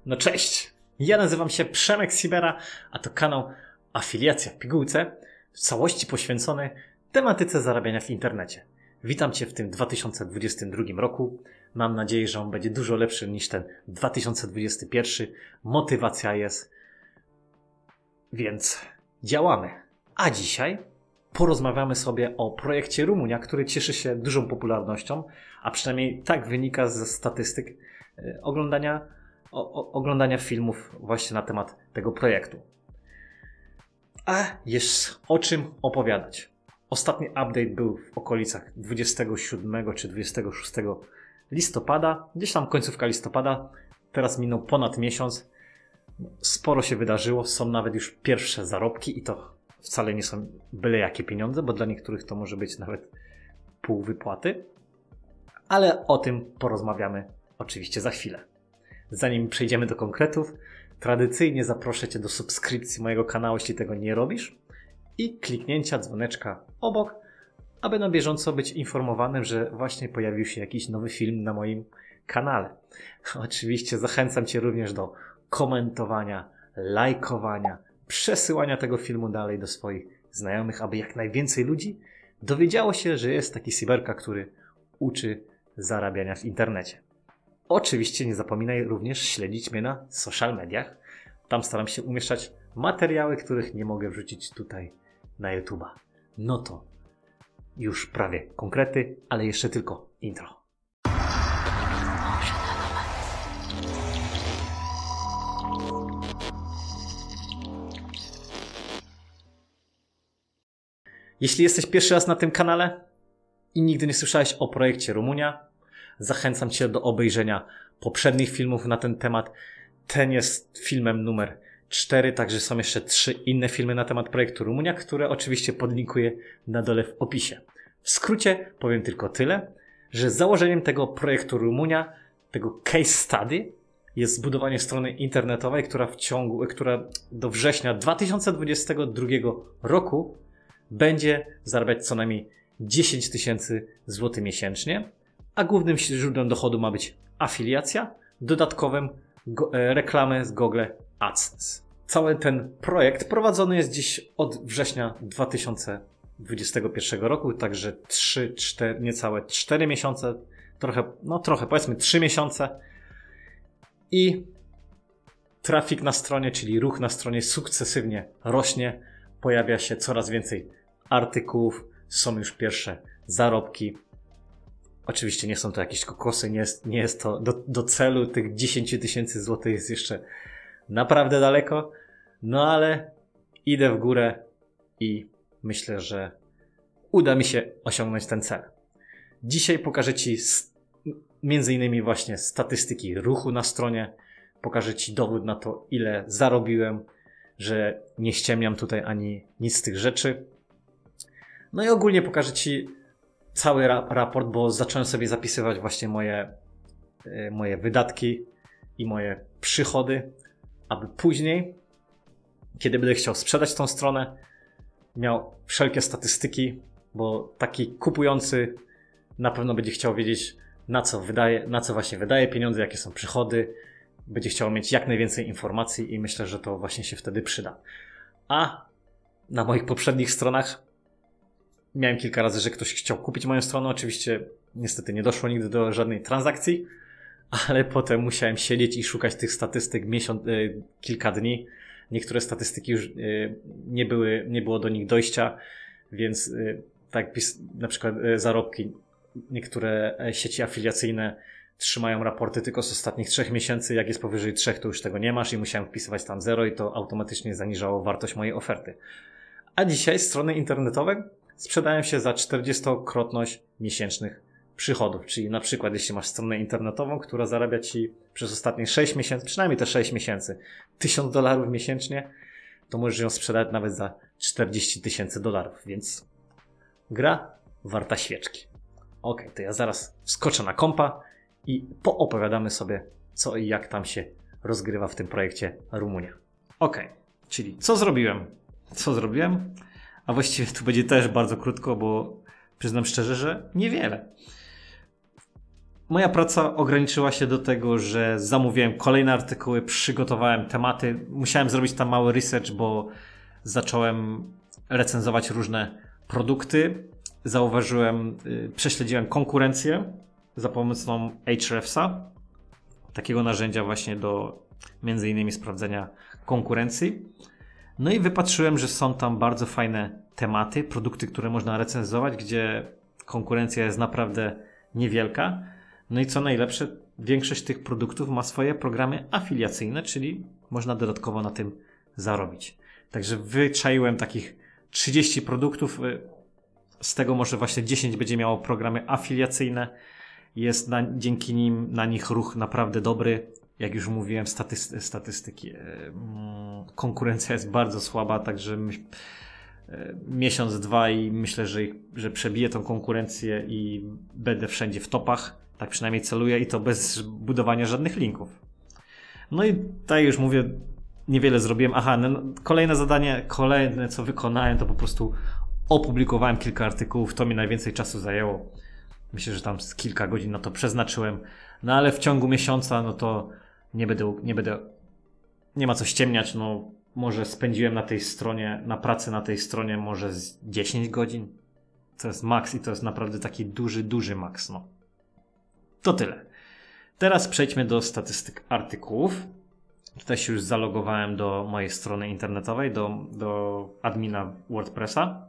No cześć, ja nazywam się Przemek Sibera, a to kanał Afiliacja w pigułce, w całości poświęcony tematyce zarabiania w internecie. Witam Cię w tym 2022 roku. Mam nadzieję, że on będzie dużo lepszy niż ten 2021. Motywacja jest, więc działamy. A dzisiaj porozmawiamy sobie o projekcie Rumunia, który cieszy się dużą popularnością, a przynajmniej tak wynika ze statystyk oglądania filmów właśnie na temat tego projektu. A jest o czym opowiadać. Ostatni update był w okolicach 27 czy 26 listopada, gdzieś tam końcówka listopada. Teraz minął ponad miesiąc. Sporo się wydarzyło, są nawet już pierwsze zarobki i to wcale nie są byle jakie pieniądze, bo dla niektórych to może być nawet pół wypłaty. Ale o tym porozmawiamy oczywiście za chwilę. Zanim przejdziemy do konkretów, tradycyjnie zaproszę Cię do subskrypcji mojego kanału, jeśli tego nie robisz, i kliknięcia dzwoneczka obok, aby na bieżąco być informowanym, że właśnie pojawił się jakiś nowy film na moim kanale. Oczywiście zachęcam Cię również do komentowania, lajkowania, przesyłania tego filmu dalej do swoich znajomych, aby jak najwięcej ludzi dowiedziało się, że jest taki Siberka, który uczy zarabiania w internecie. Oczywiście nie zapominaj również śledzić mnie na social mediach. Tam staram się umieszczać materiały, których nie mogę wrzucić tutaj na YouTube'a. No to już prawie konkrety, ale jeszcze tylko intro. Jeśli jesteś pierwszy raz na tym kanale i nigdy nie słyszałeś o projekcie Rumunia, zachęcam Cię do obejrzenia poprzednich filmów na ten temat. Ten jest filmem numer 4, także są jeszcze 3 inne filmy na temat projektu Rumunia, które oczywiście podlinkuję na dole w opisie. W skrócie powiem tylko tyle, że założeniem tego projektu Rumunia, tego case study, jest zbudowanie strony internetowej, która do września 2022 roku będzie zarabiać co najmniej 10 tysięcy złotych miesięcznie, a głównym źródłem dochodu ma być afiliacja, dodatkowym reklamy z Google AdSense. Cały ten projekt prowadzony jest dziś od września 2021 roku, także niecałe 4 miesiące, trochę powiedzmy 3 miesiące i trafik na stronie, czyli ruch na stronie sukcesywnie rośnie, pojawia się coraz więcej artykułów, są już pierwsze zarobki. Oczywiście nie są to jakieś kokosy, nie jest to do celu tych 10 tysięcy złotych, jest jeszcze naprawdę daleko, no ale idę w górę i myślę, że uda mi się osiągnąć ten cel. Dzisiaj pokażę Ci między innymi właśnie statystyki ruchu na stronie, pokażę Ci dowód na to, ile zarobiłem, że nie ściemniam tutaj ani nic z tych rzeczy. No i ogólnie pokażę Ci cały raport, bo zacząłem sobie zapisywać właśnie moje wydatki i moje przychody, aby później, kiedy będę chciał sprzedać tą stronę, miał wszelkie statystyki, bo taki kupujący na pewno będzie chciał wiedzieć, na co właśnie wydaje pieniądze, jakie są przychody, będzie chciał mieć jak najwięcej informacji i myślę, że to właśnie się wtedy przyda. A na moich poprzednich stronach miałem kilka razy, że ktoś chciał kupić moją stronę. Oczywiście niestety nie doszło nigdy do żadnej transakcji, ale potem musiałem siedzieć i szukać tych statystyk kilka dni. Niektóre statystyki już nie było do nich dojścia, więc tak na przykład zarobki. Niektóre sieci afiliacyjne trzymają raporty tylko z ostatnich 3 miesięcy. Jak jest powyżej 3, to już tego nie masz i musiałem wpisywać tam 0 i to automatycznie zaniżało wartość mojej oferty. A dzisiaj strony internetowe sprzedają się za 40-krotność miesięcznych przychodów. Czyli na przykład jeśli masz stronę internetową, która zarabia Ci przez ostatnie 6 miesięcy, przynajmniej te 6 miesięcy, $1000 miesięcznie, to możesz ją sprzedać nawet za 40 tysięcy dolarów. Więc gra warta świeczki. Ok, to ja zaraz wskoczę na kompa i poopowiadamy sobie, co i jak tam się rozgrywa w tym projekcie Rumunia. Ok, czyli co zrobiłem? A właściwie tu będzie też bardzo krótko, bo przyznam szczerze, że niewiele. Moja praca ograniczyła się do tego, że zamówiłem kolejne artykuły, przygotowałem tematy. Musiałem zrobić tam mały research, bo zacząłem recenzować różne produkty. Prześledziłem konkurencję za pomocą Ahrefsa, takiego narzędzia właśnie do między innymi sprawdzenia konkurencji. No i wypatrzyłem, że są tam bardzo fajne tematy, produkty, które można recenzować, gdzie konkurencja jest naprawdę niewielka. No i co najlepsze, większość tych produktów ma swoje programy afiliacyjne, czyli można dodatkowo na tym zarobić. Także wyczaiłem takich 30 produktów, z tego może właśnie 10 będzie miało programy afiliacyjne. Jest dzięki nim na nich ruch naprawdę dobry. Jak już mówiłem, statystyki. Konkurencja jest bardzo słaba, także miesiąc, dwa i myślę, że przebiję tą konkurencję i będę wszędzie w topach. Tak przynajmniej celuję i to bez budowania żadnych linków. No i tak już mówię, niewiele zrobiłem. Kolejne zadanie, co wykonałem, to po prostu opublikowałem kilka artykułów. To mi najwięcej czasu zajęło. Myślę, że tam z kilka godzin na to przeznaczyłem. No ale w ciągu miesiąca, no to nie ma co ściemniać. No może spędziłem na pracy na tej stronie może z 10 godzin. To jest maks i to jest naprawdę taki duży maks. No. To tyle. Teraz przejdźmy do statystyk artykułów. Tutaj się już zalogowałem do mojej strony internetowej, do admina WordPressa.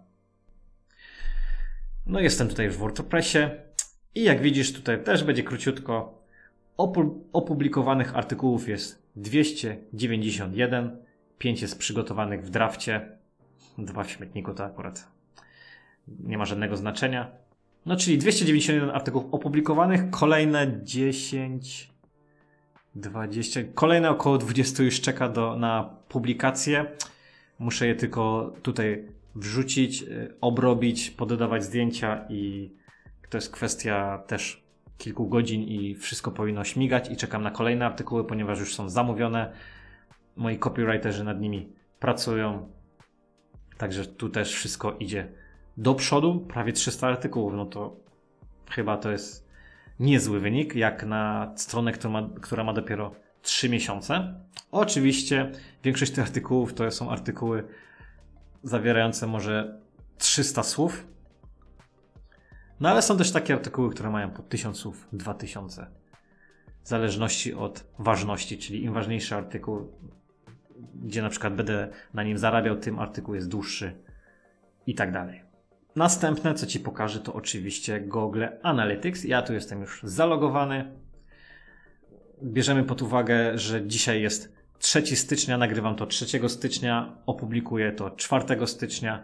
No jestem tutaj już w WordPressie i jak widzisz tutaj też będzie króciutko. Opublikowanych artykułów jest 291, 5 jest przygotowanych w drafcie, 2 w śmietniku, to akurat nie ma żadnego znaczenia. No czyli 291 artykułów opublikowanych, kolejne 10, 20, kolejne około 20 już czeka na publikację. Muszę je tylko tutaj wrzucić, obrobić, pododawać zdjęcia i to jest kwestia też kilku godzin i wszystko powinno śmigać i czekam na kolejne artykuły, ponieważ już są zamówione. Moi copywriterzy nad nimi pracują. Także tu też wszystko idzie do przodu. Prawie 300 artykułów, no to chyba to jest niezły wynik, jak na stronę, która ma dopiero 3 miesiące. Oczywiście większość tych artykułów to są artykuły zawierające może 300 słów. No ale są też takie artykuły, które mają po 1000 słów, 2000. W zależności od ważności, czyli im ważniejszy artykuł, gdzie na przykład będę na nim zarabiał, tym artykuł jest dłuższy i tak dalej. Następne, co Ci pokażę, to oczywiście Google Analytics. Ja tu jestem już zalogowany. Bierzemy pod uwagę, że dzisiaj jest 3 stycznia, nagrywam to 3 stycznia, opublikuję to 4 stycznia.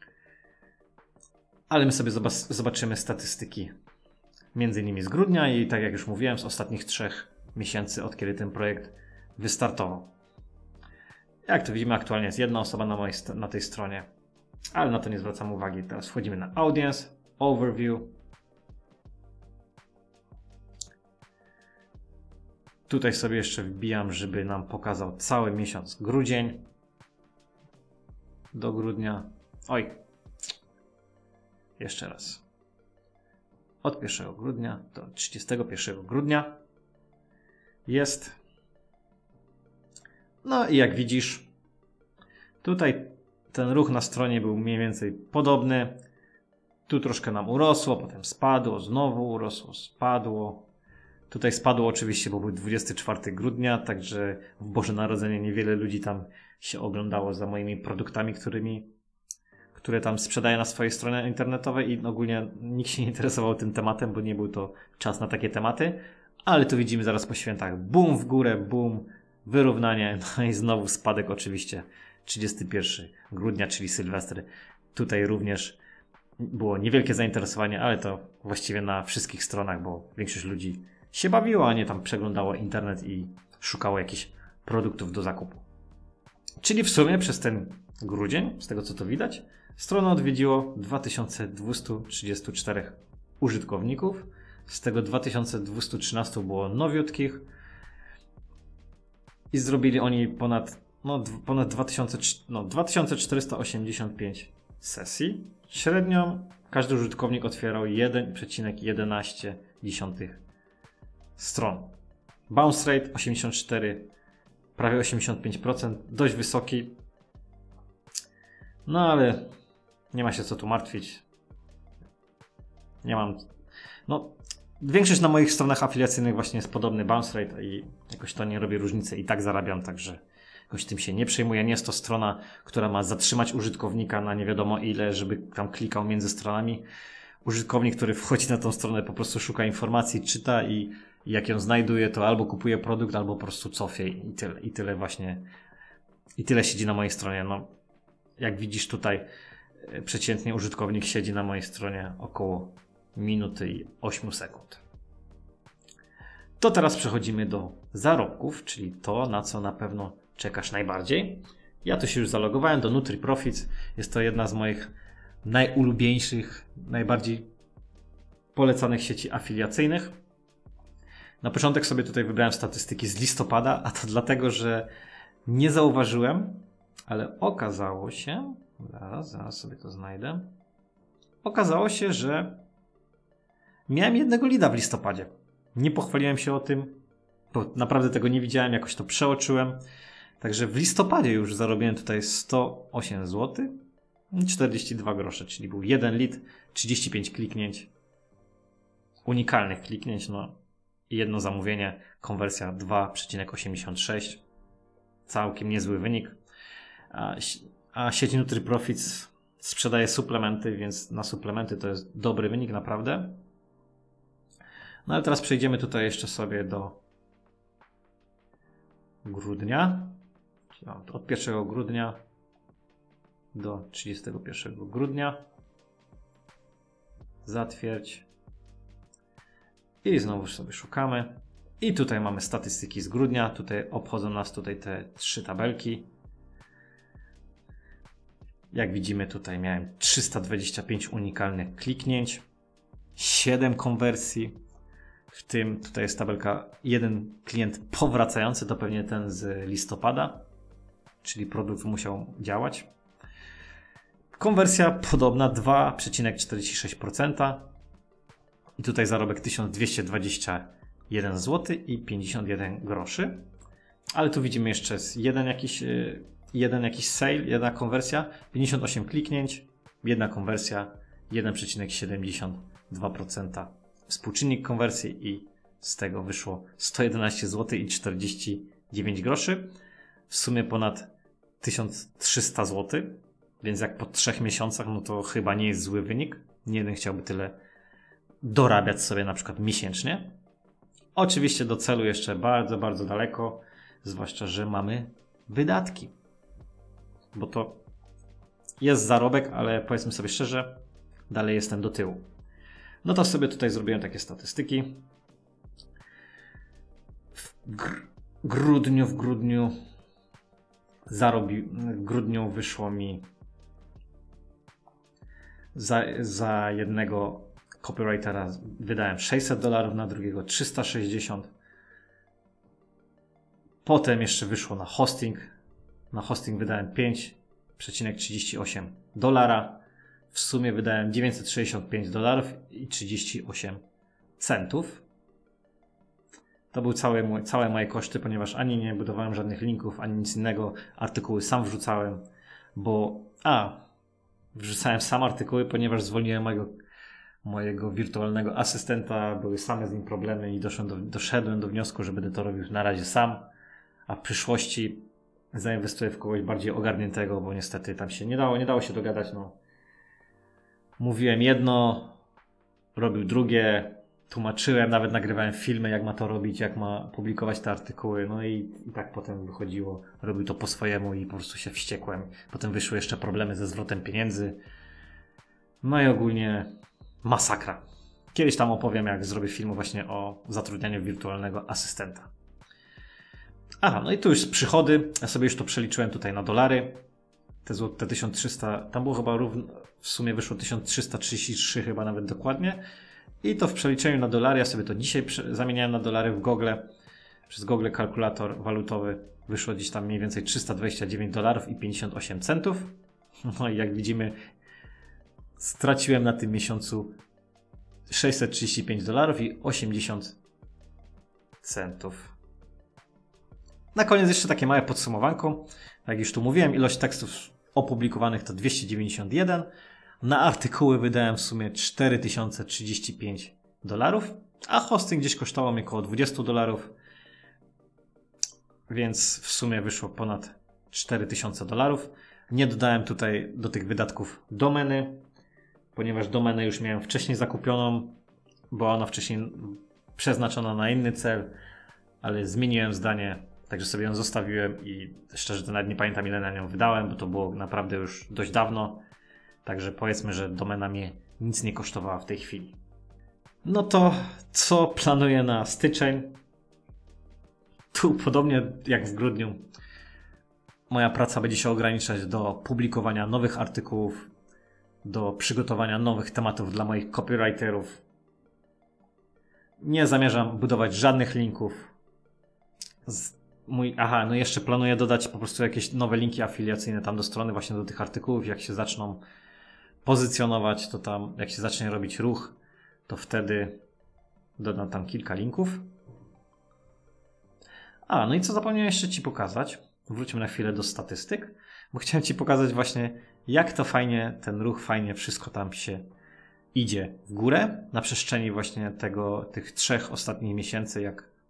Ale my sobie zobaczymy statystyki między innymi z grudnia i tak jak już mówiłem, z ostatnich 3 miesięcy, od kiedy ten projekt wystartował. Jak tu widzimy, aktualnie jest jedna osoba na tej stronie, ale na to nie zwracam uwagi. Teraz wchodzimy na Audience, Overview. Tutaj sobie jeszcze wbijam, żeby nam pokazał cały miesiąc grudzień do grudnia. Oj, jeszcze raz. Od 1 grudnia do 31 grudnia jest. No i jak widzisz, tutaj ten ruch na stronie był mniej więcej podobny. Tu troszkę nam urosło, potem spadło, znowu urosło, spadło. Tutaj spadło oczywiście, bo był 24 grudnia, także w Boże Narodzenie niewiele ludzi tam się oglądało za moimi produktami, które tam sprzedaję na swojej stronie internetowej i ogólnie nikt się nie interesował tym tematem, bo nie był to czas na takie tematy. Ale tu widzimy zaraz po świętach boom w górę, boom, wyrównanie, no i znowu spadek oczywiście 31 grudnia, czyli Sylwester. Tutaj również było niewielkie zainteresowanie, ale to właściwie na wszystkich stronach, bo większość ludzi się bawiło, a nie tam przeglądało internet i szukało jakichś produktów do zakupu. Czyli w sumie przez ten grudzień, z tego co to widać, stronę odwiedziło 2234 użytkowników. Z tego 2213 było nowiutkich i zrobili oni ponad 2485 sesji. Średnio każdy użytkownik otwierał 1,11 stron. Bounce rate 84, prawie 85%, dość wysoki. No ale nie ma się co tu martwić. Nie mam... No, większość na moich stronach afiliacyjnych właśnie jest podobny bounce rate i jakoś to nie robi różnicy i tak zarabiam, także jakoś tym się nie przejmuję. Nie jest to strona, która ma zatrzymać użytkownika na nie wiadomo ile, żeby tam klikał między stronami. Użytkownik, który wchodzi na tą stronę, po prostu szuka informacji, czyta i jak ją znajduje, to albo kupuje produkt, albo po prostu cofie i tyle. I tyle właśnie. I tyle siedzi na mojej stronie. No, jak widzisz tutaj, przeciętnie użytkownik siedzi na mojej stronie około minuty i 8 sekund. To teraz przechodzimy do zarobków, czyli to, na co na pewno czekasz najbardziej. Ja tu się już zalogowałem do NutriProfits. Jest to jedna z moich najulubieńszych, najbardziej polecanych sieci afiliacyjnych. Na początek sobie tutaj wybrałem statystyki z listopada, a to dlatego, że nie zauważyłem, ale okazało się, zaraz sobie to znajdę, okazało się, że miałem jednego leada w listopadzie. Nie pochwaliłem się o tym, bo naprawdę tego nie widziałem, jakoś to przeoczyłem. Także w listopadzie już zarobiłem tutaj 108 zł i 42 grosze, czyli był jeden lead, 35 kliknięć, unikalnych kliknięć, no i jedno zamówienie, konwersja 2,86. Całkiem niezły wynik. A sieć NutriProfits sprzedaje suplementy, więc na suplementy to jest dobry wynik naprawdę. No ale teraz przejdziemy tutaj jeszcze sobie do grudnia. Od 1 grudnia do 31 grudnia. Zatwierdź. I znowu sobie szukamy. I tutaj mamy statystyki z grudnia. Tutaj obchodzą nas tutaj te 3 tabelki. Jak widzimy, tutaj miałem 325 unikalnych kliknięć, 7 konwersji. W tym tutaj jest tabelka 1 klient powracający, to pewnie ten z listopada, czyli produkt musiał działać. Konwersja podobna 2,46%. I tutaj zarobek 1221 zł i 51 groszy. Ale tu widzimy jeszcze jeden jakiś sale, jedna konwersja, 58 kliknięć, jedna konwersja, 1,72% współczynnik konwersji i z tego wyszło 111 zł i 49 groszy. W sumie ponad 1300 zł, więc jak po 3 miesiącach, no to chyba nie jest zły wynik. Nie jeden chciałby tyle dorabiać sobie na przykład miesięcznie. Oczywiście do celu jeszcze bardzo, bardzo daleko, zwłaszcza, że mamy wydatki. Bo to jest zarobek, ale powiedzmy sobie szczerze, dalej jestem do tyłu. No to sobie tutaj zrobiłem takie statystyki. W grudniu wyszło mi za jednego copywritera wydałem $600, na drugiego 360. Potem jeszcze wyszło na hosting. Na hosting wydałem $5,38. W sumie wydałem $965 i 38 centów. To były całe moje koszty, ponieważ ani nie budowałem żadnych linków, ani nic innego. Artykuły sam wrzucałem, bo wrzucałem sam artykuły, ponieważ zwolniłem mojego wirtualnego asystenta. Były same z nim problemy i doszedłem do wniosku, że będę to robił na razie sam, a w przyszłości zainwestuję w kogoś bardziej ogarniętego, bo niestety tam się nie dało się dogadać. No. Mówiłem jedno, robił drugie, tłumaczyłem, nawet nagrywałem filmy, jak ma to robić, jak ma publikować te artykuły, no i tak potem wychodziło, robił to po swojemu i po prostu się wściekłem. Potem wyszły jeszcze problemy ze zwrotem pieniędzy, no i ogólnie masakra. Kiedyś tam opowiem, jak zrobię film właśnie o zatrudnianiu wirtualnego asystenta. No i tu już przychody, ja sobie już to przeliczyłem tutaj na dolary, te 1300, tam było chyba w sumie wyszło 1333 chyba nawet dokładnie. I to w przeliczeniu na dolary, ja sobie to dzisiaj zamieniałem na dolary w Google, przez Google kalkulator walutowy wyszło gdzieś tam mniej więcej $329 i 58 centów. No i jak widzimy, straciłem na tym miesiącu $635 i 80 centów. Na koniec jeszcze takie małe podsumowanko. Jak już tu mówiłem, ilość tekstów opublikowanych to 291. Na artykuły wydałem w sumie $4035, a hosting gdzieś kosztował mnie około $20, więc w sumie wyszło ponad $4000. Nie dodałem tutaj do tych wydatków domeny, ponieważ domenę już miałem wcześniej zakupioną, była ona wcześniej przeznaczona na inny cel, ale zmieniłem zdanie, także sobie ją zostawiłem i szczerze to nawet nie pamiętam, ile na nią wydałem, bo to było naprawdę już dość dawno. Także powiedzmy, że domena mnie nic nie kosztowała w tej chwili. No to co planuję na styczeń? Tu podobnie jak w grudniu moja praca będzie się ograniczać do publikowania nowych artykułów, do przygotowania nowych tematów dla moich copywriterów. Nie zamierzam budować żadnych linków. No jeszcze planuję dodać po prostu jakieś nowe linki afiliacyjne tam do strony właśnie do tych artykułów. Jak się zaczną pozycjonować, to tam jak się zacznie robić ruch, to wtedy dodam tam kilka linków. No i co zapomniałem jeszcze Ci pokazać. Wróćmy na chwilę do statystyk, bo chciałem Ci pokazać właśnie, jak to fajnie, ten ruch fajnie wszystko tam się idzie w górę na przestrzeni właśnie tych 3 ostatnich miesięcy,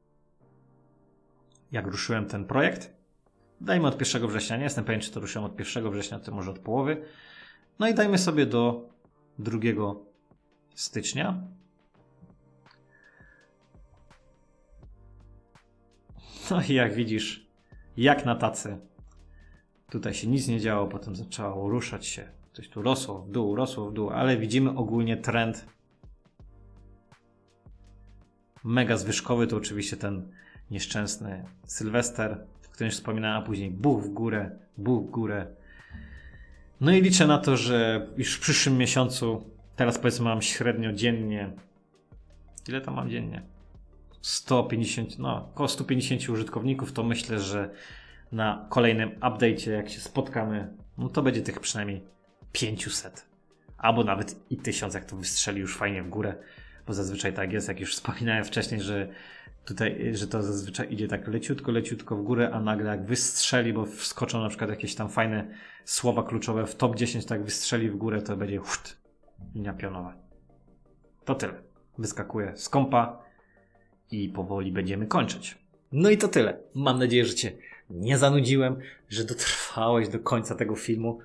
jak ruszyłem ten projekt. Dajmy od 1 września, nie jestem pewien, czy to ruszyłem od 1 września, to może od połowy. No i dajmy sobie do 2 stycznia. No i jak widzisz, jak na tacy, tutaj się nic nie działo, potem zaczęło ruszać się, coś tu rosło w dół, ale widzimy ogólnie trend mega zwyżkowy, to oczywiście ten nieszczęsny Sylwester, o którym już wspominałem, a później buch w górę. No i liczę na to, że już w przyszłym miesiącu, teraz powiedzmy mam średnio dziennie, ile tam mam dziennie? 150, około 150 użytkowników, to myślę, że na kolejnym update'cie, jak się spotkamy, no to będzie tych przynajmniej 500. Albo nawet i 1000, jak to wystrzeli już fajnie w górę, bo zazwyczaj tak jest, jak już wspominałem wcześniej, że to zazwyczaj idzie tak leciutko w górę, a nagle jak wystrzeli, bo wskoczą na przykład jakieś tam fajne słowa kluczowe w top 10, tak wystrzeli w górę, to będzie linia pionowa. To tyle. Wyskakuję z kompa i powoli będziemy kończyć. No i to tyle. Mam nadzieję, że Cię nie zanudziłem, że dotrwałeś do końca tego filmu.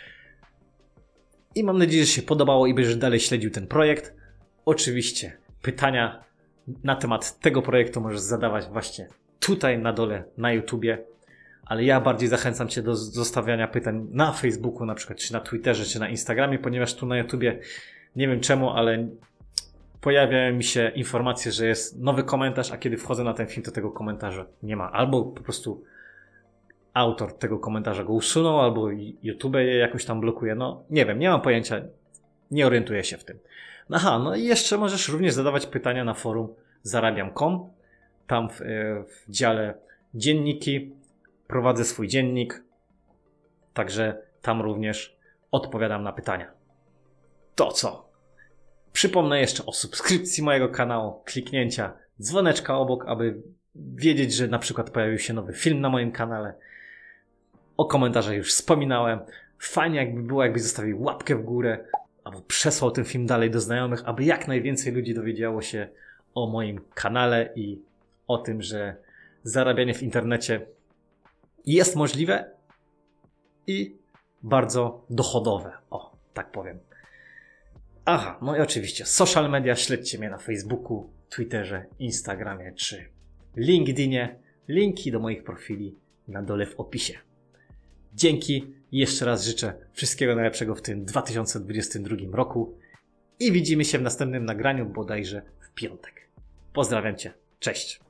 I mam nadzieję, że się podobało i będziesz dalej śledził ten projekt. Oczywiście pytania na temat tego projektu możesz zadawać właśnie tutaj na dole na YouTubie, ale ja bardziej zachęcam Cię do zostawiania pytań na Facebooku na przykład, czy na Twitterze, czy na Instagramie, ponieważ tu na YouTubie nie wiem czemu, ale pojawiają mi się informacje, że jest nowy komentarz, a kiedy wchodzę na ten film, to tego komentarza nie ma. Albo po prostu autor tego komentarza go usunął, albo YouTube je jakoś tam blokuje. No nie wiem, nie mam pojęcia, nie orientuję się w tym. No i jeszcze możesz również zadawać pytania na forum zarabiam.com. Tam w dziale dzienniki prowadzę swój dziennik, także tam również odpowiadam na pytania. To co? Przypomnę jeszcze o subskrypcji mojego kanału, kliknięcia dzwoneczka obok, aby wiedzieć, że na przykład pojawił się nowy film na moim kanale. O komentarzach już wspominałem. Fajnie jakby było, jakbyś zostawił łapkę w górę, albo przesłał ten film dalej do znajomych, aby jak najwięcej ludzi dowiedziało się o moim kanale i o tym, że zarabianie w internecie jest możliwe i bardzo dochodowe. O, tak powiem. No i oczywiście social media, śledźcie mnie na Facebooku, Twitterze, Instagramie czy LinkedInie. Linki do moich profili na dole w opisie. Dzięki i jeszcze raz życzę wszystkiego najlepszego w tym 2022 roku i widzimy się w następnym nagraniu bodajże w piątek. Pozdrawiam Cię, cześć!